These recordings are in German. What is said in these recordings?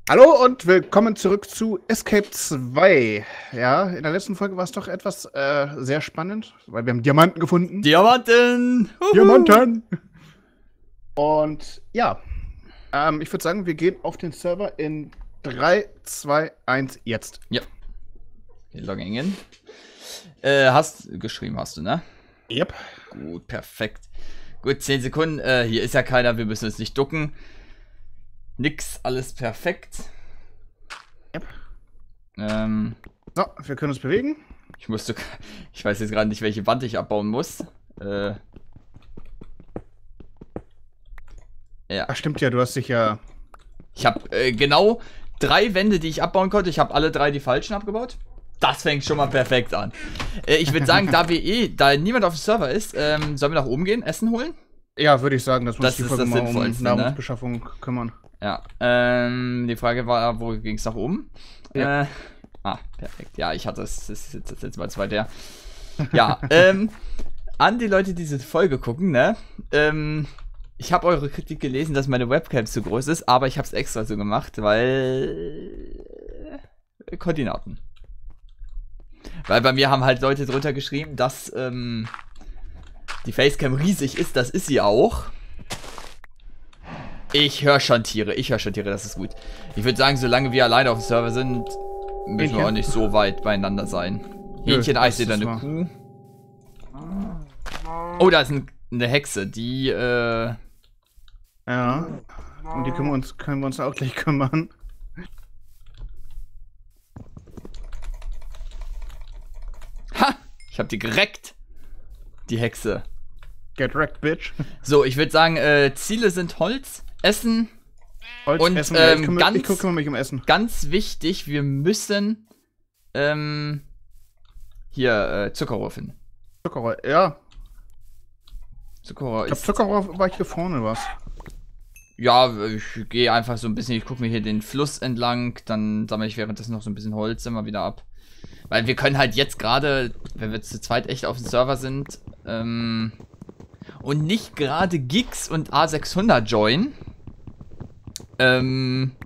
Hallo und willkommen zurück zu Escape 2. Ja, in der letzten Folge war es doch etwas sehr spannend, weil wir haben Diamanten gefunden. Diamanten! Diamanten! Und ja, ich würde sagen, wir gehen auf den Server in 3, 2, 1, jetzt. Ja. Okay, Logging in. Hast du, ne? Yep. Gut, perfekt. Gut, 10 Sekunden. Hier ist ja keiner, wir müssen uns nicht ducken. Nix, alles perfekt. Yep. So, wir können uns bewegen. Ich weiß jetzt gerade nicht, welche Wand ich abbauen muss. Ja. Ach, stimmt ja, du hast dich ja... Ich habe genau 3 Wände, die ich abbauen konnte. Ich habe alle 3 die falschen abgebaut. Das fängt schon mal perfekt an. Ich würde sagen, da niemand auf dem Server ist, sollen wir nach oben gehen, Essen holen? Ja, würde ich sagen, dass wir uns die Folge mal um Sinnvollste, Nahrungsbeschaffung kümmern. Ja, die Frage war, wo ging es nach oben? Ja. Perfekt. Ja, ich hatte es. Das ist jetzt mal 2 der. Ja, an die Leute, die diese Folge gucken, ne? Ich habe eure Kritik gelesen, dass meine Webcam zu groß ist, aber ich habe es extra so gemacht, weil Koordinaten. Weil bei mir haben halt Leute drunter geschrieben, dass die Facecam riesig ist. Das ist sie auch. Ich höre schon Tiere, das ist gut. Ich würde sagen, solange wir alleine auf dem Server sind, müssen wir auch nicht so weit beieinander sein. Hähnchen, ich sehe da eine Kuh. Oh, da ist eine Hexe, die, Ja. Und die können wir uns auch gleich kümmern. Ha! Ich hab die gereckt. Die Hexe. Get wrecked, bitch. So, ich würde sagen, Ziele sind Holz, Essen. Holz, und Essen. Ich kümmere mich um Essen. Ganz wichtig, wir müssen hier Zuckerrohr finden. Zuckerrohr, ja. Zuckerrohr ich glaube, Zuckerrohr war hier vorne was. Ja, ich gehe einfach so ein bisschen, ich gucke mir hier den Fluss entlang, dann sammle ich währenddessen noch so ein bisschen Holz immer wieder ab. Weil wir können halt jetzt gerade, wenn wir zu zweit echt auf dem Server sind, und nicht gerade Gigs und A600 joinen, dann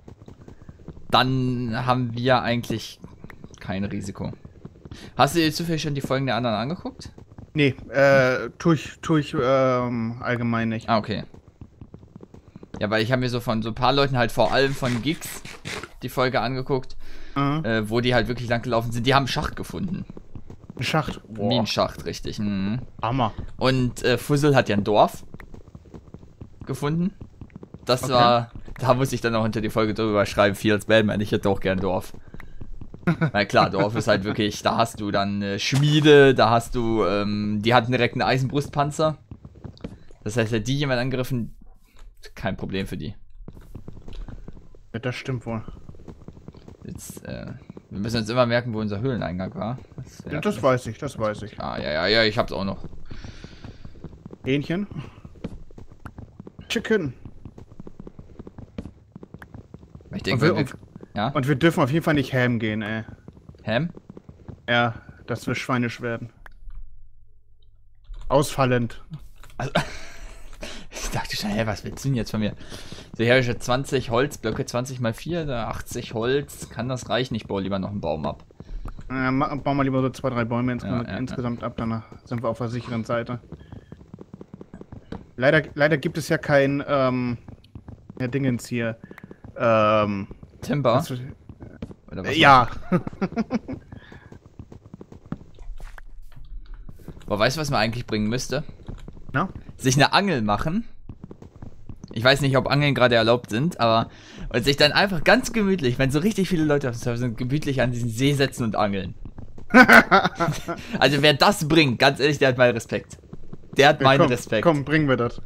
haben wir eigentlich kein Risiko. Hast du dir zufällig schon die Folgen der anderen angeguckt? Nee, tue ich allgemein nicht. Ah, okay. Ja, weil ich habe mir so von so ein paar Leuten halt vor allem von Gigs die Folge angeguckt, wo die halt wirklich lang gelaufen sind. Die haben einen Schacht gefunden. Ein Schacht? Boah. Minenschacht, richtig. Mhm. Hammer. Und Fussel hat ja ein Dorf gefunden. Das okay. war, da muss ich dann auch hinter die Folge drüber schreiben, viel als Batman, ich hätte auch gern Dorf. Weil klar, Dorf ist halt wirklich, da hast du dann Schmiede, da hast du, die hatten direkt einen Eisenbrustpanzer. Das heißt, hätte die jemand angegriffen, kein Problem für die. Ja, das stimmt wohl. Jetzt, wir müssen uns immer merken, wo unser Höhleneingang war. Das weiß ich. Ah, ja, ich hab's auch noch. Hähnchen. Chicken. Ich denke, ja? Und wir dürfen auf jeden Fall nicht Ham gehen, ey. Ham? Ja, dass wir schweinisch werden. Ausfallend. Also, ich dachte schon, hä, was willst du denn jetzt von mir? So, hier habe ich 20 Holzblöcke, 20 mal 4, da 80 Holz. Kann das reichen? Ich baue lieber noch einen Baum ab. Ja, bauen wir lieber so 2, 3 Bäume insgesamt ab, danach sind wir auf der sicheren Seite. Leider gibt es ja kein, Dingens hier. Timber? Oder was ja. Aber weißt du, was man eigentlich bringen müsste? Na? Sich eine Angel machen. Ich weiß nicht, ob Angeln gerade erlaubt sind, aber und sich dann einfach ganz gemütlich, wenn so richtig viele Leute auf dem Server sind, gemütlich an diesen See setzen und angeln. Also wer das bringt, ganz ehrlich, der hat meinen Respekt. Der hat meinen Respekt. Komm, bringen wir das.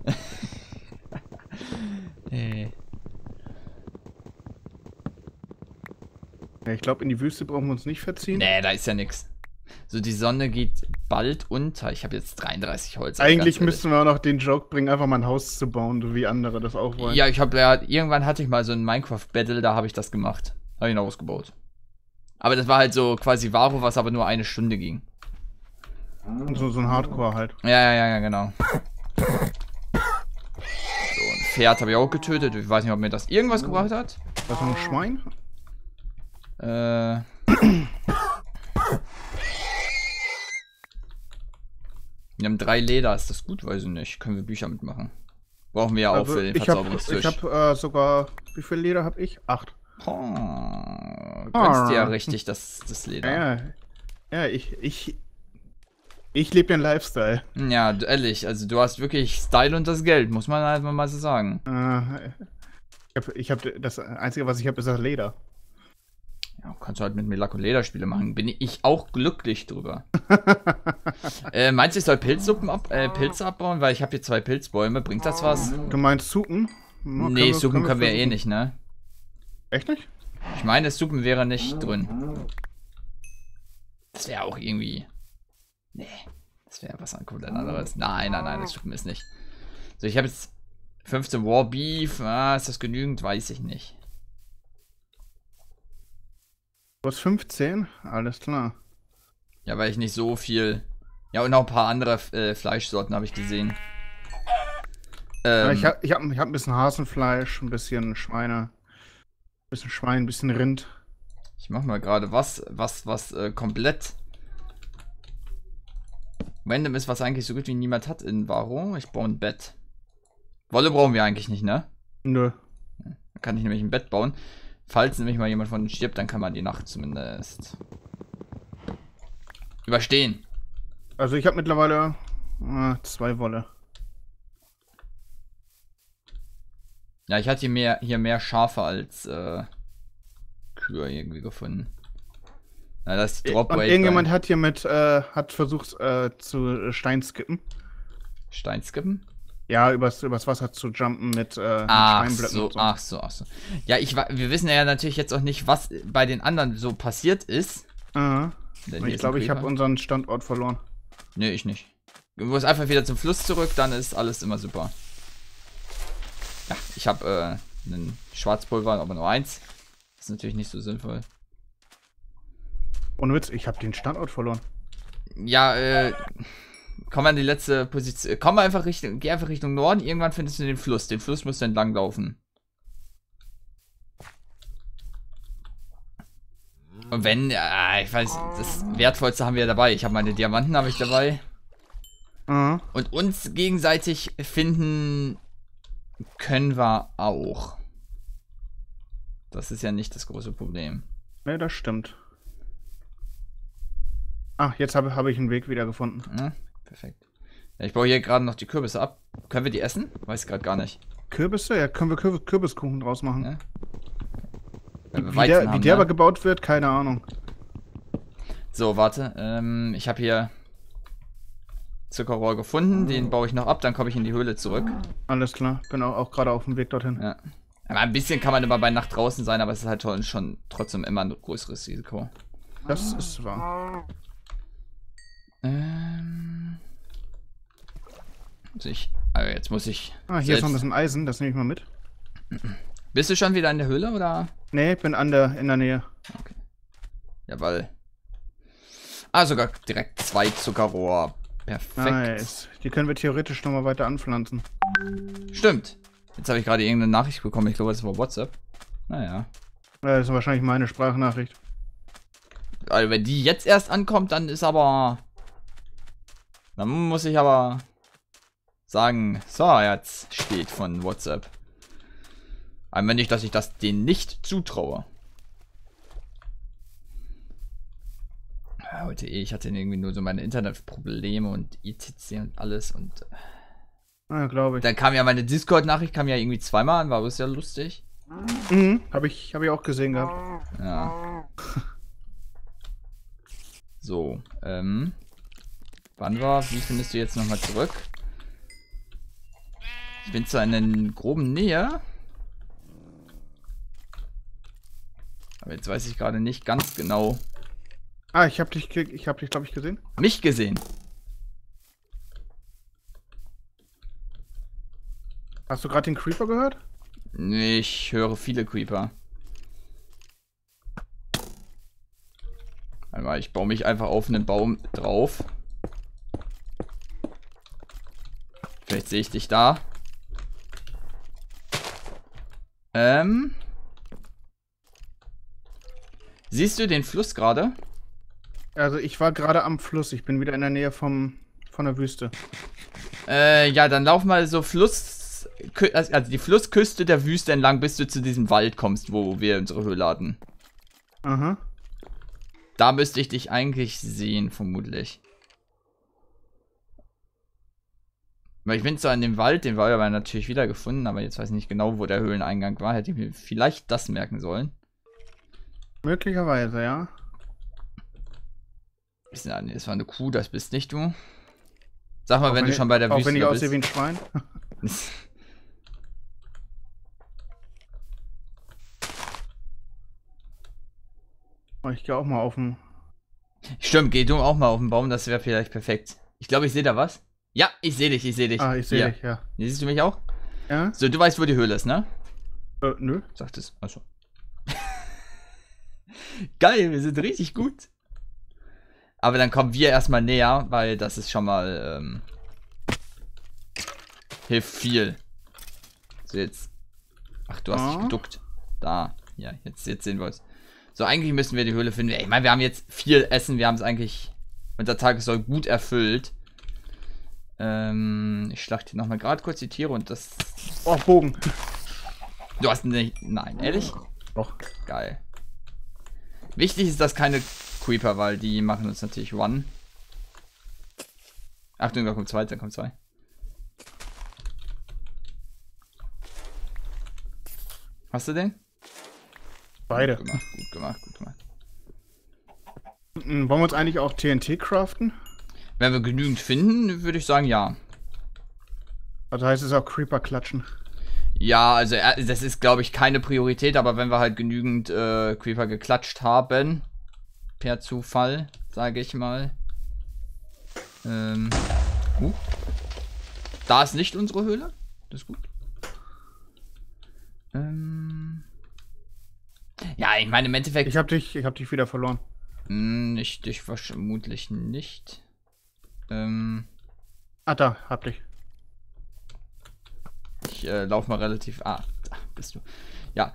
Ja, ich glaube, in die Wüste brauchen wir uns nicht verziehen. Nee, da ist ja nix. So, die Sonne geht bald unter. Ich habe jetzt 33 Holz. Eigentlich müssten wir auch noch den Joke bringen, einfach mal ein Haus zu bauen, wie andere das auch wollen. Ja, irgendwann hatte ich mal so ein Minecraft-Battle, da habe ich das gemacht. Habe ich ihn ausgebaut. Aber das war halt so quasi Varo, was aber nur 1 Stunde ging. Und so ein Hardcore halt. Ja, genau. So, ein Pferd habe ich auch getötet. Ich weiß nicht, ob mir das irgendwas gebracht hat. Was noch ein Schwein? Wir haben 3 Leder, ist das gut? Weiß ich nicht. Können wir Bücher mitmachen? Brauchen wir ja auch Also, für den ich Verzauberungstisch. habe sogar, wie viel Leder habe ich? 8. Gönnst dir ja richtig das Leder. Ja, ich lebe den Lifestyle. Ja, ehrlich, also du hast wirklich Style und das Geld, muss man halt mal so sagen. Ich hab das Einzige, was ich habe, ist das Leder. Ja, kannst du halt mit mir Lack- und Lederspiele machen. Bin ich auch glücklich drüber. Meinst du, ich soll Pilze abbauen? Weil ich habe hier 2 Pilzbäume. Bringt das was? Du meinst Suppen? Nee, Suppen können wir eh nicht, ne? Echt nicht? Ich meine, Suppen wäre nicht drin. Das wäre auch irgendwie... Nee, das wäre was komplett anderes. Nein, das Suppen ist nicht. So, ich habe jetzt 15 Raw Beef. Ist das genügend? Weiß ich nicht. Du hast 15? Alles klar. Ja, weil ich nicht so viel... Ja, und noch ein paar andere Fleischsorten habe ich gesehen. Ich hab ein bisschen Hasenfleisch, ein bisschen Schwein, ein bisschen Rind. Ich mach mal gerade was komplett random ist, was eigentlich so gut wie niemand hat in Varro. Ich baue ein Bett. Wolle brauchen wir eigentlich nicht, ne? Nö. Da kann ich nämlich ein Bett bauen. Falls nämlich mal jemand von uns stirbt, dann kann man die Nacht zumindest überstehen. Also ich habe mittlerweile 2 Wolle. Ja, ich hatte hier mehr Schafe als Kühe irgendwie gefunden. Na, das ist Drop Und irgendjemand hat hier hat versucht zu Steinskippen. Steinskippen? Ja, übers Wasser zu jumpen mit Steinblöcken. So. Ach so. Ja, wir wissen ja natürlich jetzt auch nicht, was bei den anderen so passiert ist. Ich glaube, ich habe unseren Standort verloren. Nee, ich nicht. Du musst einfach wieder zum Fluss zurück, dann ist alles immer super. Ja, ich habe einen Schwarzpulver, aber nur 1. Das ist natürlich nicht so sinnvoll. Ohne Witz, ich habe den Standort verloren. Ja, komm an die letzte Position. Geh einfach Richtung Norden. Irgendwann findest du den Fluss. Den Fluss musst du entlang laufen. Und wenn, ich weiß, das Wertvollste haben wir dabei. Ich habe meine Diamanten dabei. Und uns gegenseitig finden können wir auch. Das ist ja nicht das große Problem. Ne, das stimmt. Ach, jetzt habe ich einen Weg wieder gefunden. Ja, perfekt. Ja, ich baue hier gerade noch die Kürbisse ab. Können wir die essen? Weiß ich gerade gar nicht. Kürbisse? Ja, können wir Kürbiskuchen draus machen. Ja. Wie der aber gebaut wird, keine Ahnung. So, warte. Ich habe hier Zuckerrohr gefunden. Den baue ich noch ab, dann komme ich in die Höhle zurück. Alles klar. Bin auch gerade auf dem Weg dorhin. Ja. Aber ein bisschen kann man immer bei Nacht draußen sein, aber es ist halt schon trotzdem immer ein größeres Risiko. Das ist wahr. Jetzt muss ich. Hier ist noch ein bisschen Eisen, das nehme ich mal mit. Bist du schon wieder in der Höhle, oder? Nee, bin in der Nähe. Okay. Jawohl. Sogar direkt 2 Zuckerrohr. Perfekt. Nice. Die können wir theoretisch nochmal weiter anpflanzen. Stimmt. Jetzt habe ich gerade irgendeine Nachricht bekommen. Ich glaube, das war WhatsApp. Naja. Das ist wahrscheinlich meine Sprachnachricht. Also, wenn die jetzt erst ankommt, dann ist aber... Dann muss ich aber sagen, so, jetzt steht von WhatsApp. Aber nicht, dass ich das denen nicht zutraue. Heute ich hatte irgendwie nur so meine Internetprobleme und ITC und alles und... Ja, glaube ich. Dann kam ja meine Discord-Nachricht, kam ja irgendwie 2-mal an, war das ja lustig. Hab ich auch gesehen gehabt. Ja. So, wie findest du jetzt nochmal zurück? Ich bin zwar in der groben Nähe. Aber jetzt weiß ich gerade nicht ganz genau. Ich hab dich, glaube ich, gesehen. Mich gesehen. Hast du gerade den Creeper gehört? Nee, ich höre viele Creeper. Einmal, ich baue mich einfach auf einen Baum drauf. Vielleicht sehe ich dich da. Siehst du den Fluss gerade? Also ich war gerade am Fluss. Ich bin wieder in der Nähe von der Wüste. Ja, dann lauf mal so also die Flussküste der Wüste entlang, bis du zu diesem Wald kommst, wo wir unsere Höhle hatten. Aha. Da müsste ich dich eigentlich sehen, vermutlich. Weil ich bin zwar in dem Wald, den wir aber natürlich wieder gefunden, aber jetzt weiß ich nicht genau, wo der Höhleneingang war. Hätte ich mir vielleicht das merken sollen. Möglicherweise, ja. Ja, nee, das war eine Kuh, das bist nicht du. Sag mal, Auch wenn du schon bei der auch Wüste wenn ich bist. aussehe wie ein Schwein. Oh, ich gehe auch mal auf den... Stimmt, geh du auch mal auf den Baum, das wäre vielleicht perfekt. Ich glaube, ich sehe da was. Ja, ich sehe dich, ich sehe dich. Ah, ich sehe dich, ja. Siehst du mich auch? Ja? So, du weißt, wo die Höhle ist, ne? Nö. Sagt es. Achso. Geil, wir sind richtig gut. Aber dann kommen wir erstmal näher, weil das ist schon mal, hilft viel. So, jetzt. Ach, du hast dich geduckt. Da. Ja, jetzt sehen wir es. So, eigentlich müssen wir die Höhle finden. Ich meine, wir haben jetzt viel Essen. Wir haben es eigentlich... Unser Tag ist so gut erfüllt. Ich schlachte hier nochmal gerade kurz die Tiere und das... Oh, Bogen. Du hast nicht... Nein, ehrlich? Doch. Geil. Wichtig ist, dass keine Creeper, weil die machen uns natürlich One. Achtung, da kommt zwei, da kommt zwei. Hast du den? Beide. Gut gemacht, gut gemacht, gut gemacht. Wollen wir uns eigentlich auch TNT craften? Wenn wir genügend finden, würde ich sagen, ja. Also heißt es auch Creeper klatschen. Ja, also das ist, glaube ich, keine Priorität, aber wenn wir halt genügend Creeper geklatscht haben, per Zufall, sage ich mal. Da ist nicht unsere Höhle. Das ist gut. Ja, ich meine im Endeffekt... Ich hab dich wieder verloren. Ich vermutlich nicht. Ah, da, hab dich. Ich laufe mal relativ... Ah, da bist du. Ja,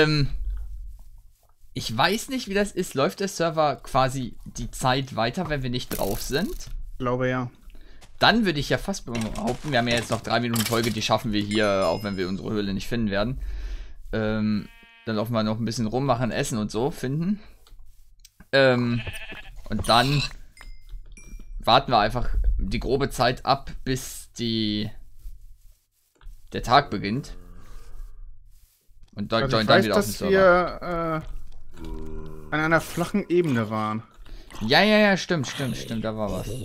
ich weiß nicht, wie das ist. Läuft der Server quasi die Zeit weiter, wenn wir nicht drauf sind? Ich glaube, ja. Dann würde ich ja fast behaupten, wir haben ja jetzt noch 3 Minuten Folge, die schaffen wir hier, auch wenn wir unsere Höhle nicht finden werden. Dann laufen wir noch ein bisschen rum, machen Essen und so, finden. Und dann warten wir einfach die grobe Zeit ab, bis der Tag beginnt. Und dann, Also ich dann weiß, wieder auf den dass Server. wir an einer flachen Ebene waren. Ja, stimmt, da war was.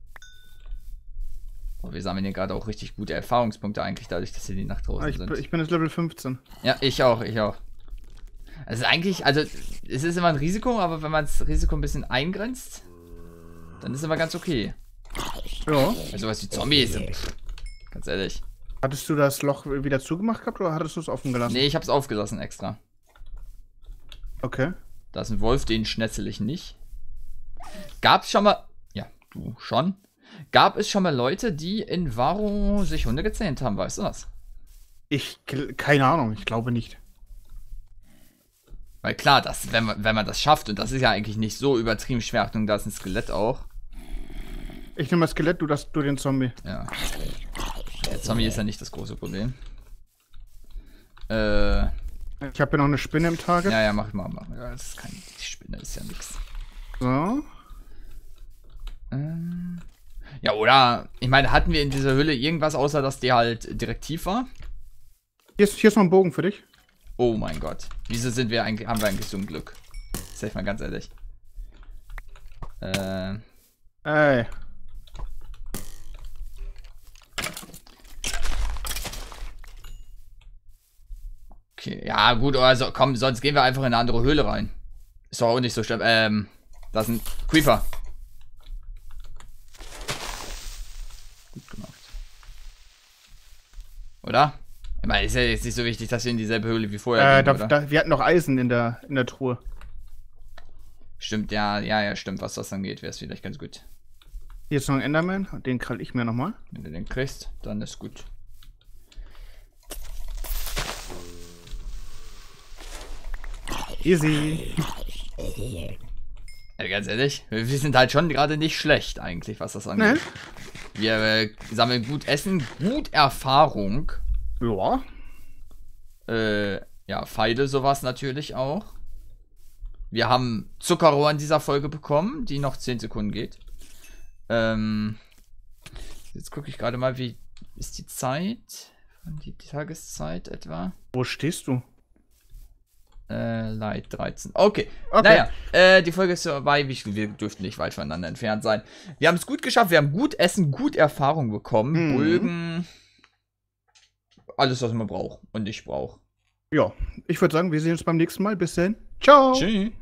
Oh, wir sammeln hier gerade auch richtig gute Erfahrungspunkte eigentlich, dadurch, dass hier die Nacht draußen sind. Ich bin jetzt Level 15. Ja, ich auch. Also eigentlich, also es ist immer ein Risiko, aber wenn man das Risiko ein bisschen eingrenzt, dann ist es immer ganz okay. Ja. Also was wie Zombies, ganz ehrlich. Hattest du das Loch wieder zugemacht gehabt oder hattest du es offen gelassen? Nee, ich hab's aufgelassen extra. Okay. Da ist ein Wolf, den schnetzel ich nicht. Gab's schon mal... Ja, du schon. Gab es schon mal Leute, die in Varro sich Hunde gezähmt haben, weißt du das? Keine Ahnung, ich glaube nicht. Weil klar, wenn man das schafft, und das ist ja eigentlich nicht so übertrieben schwer, Achtung, da ist ein Skelett auch. Ich nehme das Skelett, du den Zombie. Ja. Der Zombie ist ja nicht das große Problem. Ich habe hier noch eine Spinne im Target. Ja, mach mal. Ja, das ist die Spinne ist ja nix. So. Ja, oder, ich meine, hatten wir in dieser Höhle irgendwas, außer dass die halt direktiv war? Hier ist noch ein Bogen für dich. Oh mein Gott. Wieso haben wir eigentlich so ein Glück? Sag ich mal ganz ehrlich. Ey. Okay, ja gut, also komm, sonst gehen wir einfach in eine andere Höhle rein. Ist doch auch nicht so schlimm. Da ist ein Creeper. Gut gemacht. Oder? Ich meine, ist ja jetzt nicht so wichtig, dass wir in dieselbe Höhle wie vorher gehen, oder? Wir hatten noch Eisen in der Truhe. Stimmt, ja, stimmt. Was das angeht, wäre es vielleicht ganz gut. Hier ist noch ein Enderman, den krall ich mir nochmal. Wenn du den kriegst, dann ist gut. Easy. Ja, ganz ehrlich, wir sind halt schon gerade nicht schlecht eigentlich, was das angeht. Nee. Wir sammeln gut Essen, gut Erfahrung. Ja. Ja, Pfeile, sowas natürlich auch. Wir haben Zuckerrohr in dieser Folge bekommen, die noch 10 Sekunden geht. Jetzt gucke ich gerade mal, wie ist die Zeit? Die Tageszeit etwa? Wo stehst du? Light 13. Okay. Naja, die Folge ist vorbei. Wir dürften nicht weit voneinander entfernt sein. Wir haben es gut geschafft. Wir haben gut Essen, gut Erfahrung bekommen. Bögen. Alles, was man braucht und ich brauche. Ja, ich würde sagen, wir sehen uns beim nächsten Mal. Bis dann. Ciao. Tschüss.